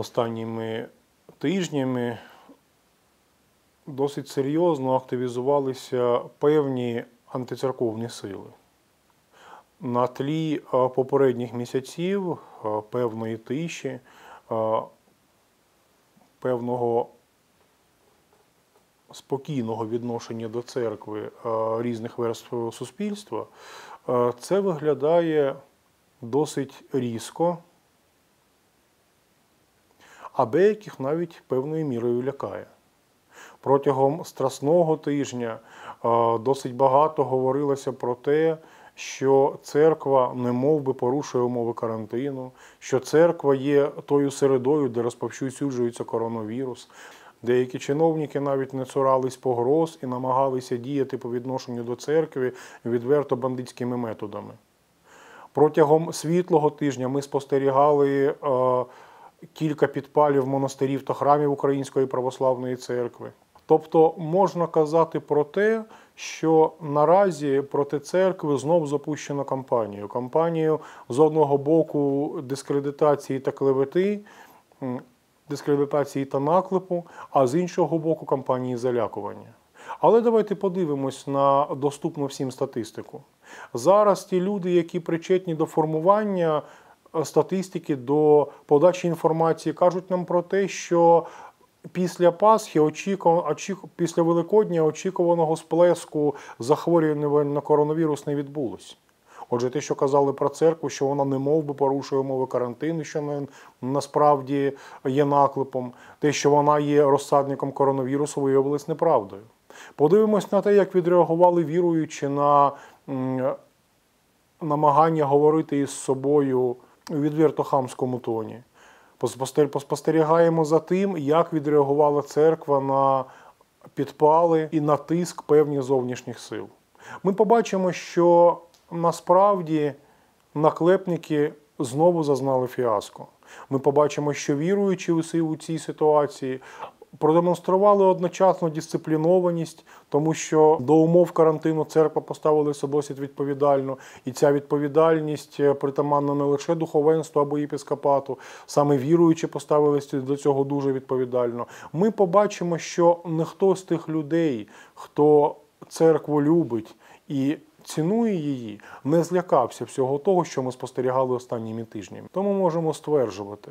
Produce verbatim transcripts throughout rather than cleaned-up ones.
останніми тижнями досить серйозно активізувалися певні антицерковні сили. На тлі попередніх місяців, певної тиші, певного спокійного відношення до церкви різних верств суспільства, це виглядає досить різко, а деяких навіть певною мірою лякає. Протягом Страсного тижня досить багато говорилося про те, що церква немов би порушує умови карантину, що церква є тою середою, де розповсюджується коронавірус. Деякі чиновники навіть не цурались погроз і намагалися діяти по відношенню до церкви відверто бандитськими методами. Протягом світлого тижня ми спостерігали е, кілька підпалів монастирів та храмів Української православної церкви. Тобто можна казати про те, що наразі проти церкви знов запущено кампанію. Кампанію з одного боку дискредитації та клевети, дискредитації та наклепу, а з іншого боку кампанії залякування. Але давайте подивимось на доступну всім статистику. Зараз ті люди, які причетні до формування статистики, до подачі інформації, кажуть нам про те, що після Пасхи, очікувано, після Великодня очікуваного сплеску захворювань на коронавірус не відбулось. Отже, те, що казали про церкву, що вона немов би порушує умови карантину, що не, насправді є наклепом, те, що вона є розсадником коронавірусу, виявилось неправдою. Подивимось на те, як відреагували віруючі на м, намагання говорити із собою у відверто хамському тоні. Поспостерігаємо за тим, як відреагувала церква на підпали і на тиск певних зовнішніх сил. Ми побачимо, що насправді наклепники знову зазнали фіаско. Ми побачимо, що віруючі у цій ситуації продемонстрували одночасно дисциплінованість, тому що до умов карантину церква поставилася досить відповідально, і ця відповідальність притаманна не лише духовенству або єпископату, саме віруючі поставилися до цього дуже відповідально. Ми побачимо, що ніхто з тих людей, хто церкву любить і цінує її, не злякався всього того, що ми спостерігали останніми тижнями. Тому можемо стверджувати,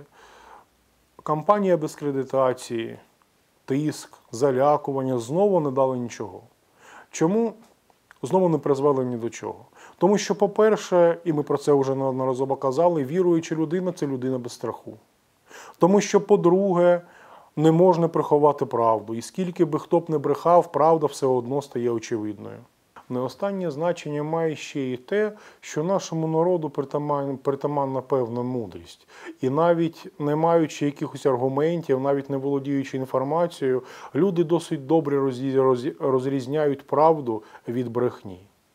кампанія дискредитації, тиск, залякування знову не дали нічого. Чому? Знову не призвели ні до чого. Тому що, по-перше, і ми про це вже неодноразово казали, віруюча людина – це людина без страху. Тому що, по-друге, не можна приховати правду. І скільки би хто б не брехав, правда все одно стає очевидною. Не останнє значення має ще й те, що нашому народу притаманна, притаманна певна мудрість. І навіть не маючи якихось аргументів, навіть не володіючи інформацією, люди досить добре розрізняють правду від брехні.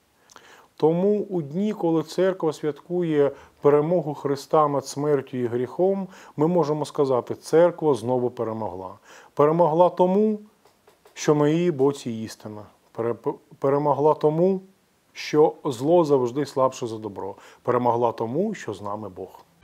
Тому у дні, коли церква святкує перемогу Христа над смертю і гріхом, ми можемо сказати, церква знову перемогла. Перемогла тому, що на її боці істина. Перемогла тому, що зло завжди слабше за добро. Перемогла тому, що з нами Бог.